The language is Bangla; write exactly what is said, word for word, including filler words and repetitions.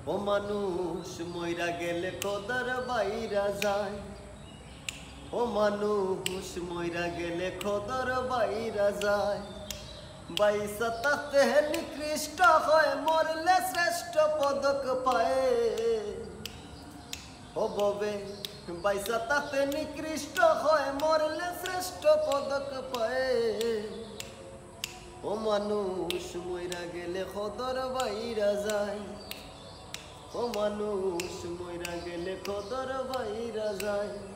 ও মানুষ মইরা গেলে খোদার বাইরা যায়, ও মানুষ মইরা গেলে খোদার বাইরা যায়। বাইসা তাতে নিকৃষ্ট হয়, মরলে শ্রেষ্ঠ পদক পায়। ও ববে বাইসা তাতে নিকৃষ্ট হয়, মরলে শ্রেষ্ঠ পদক পায়। ও মানুষ মইরা গেলে খোদার বাইরা যায়, ও মানুষ মইরা গেলে খোদার বাইরা যায়।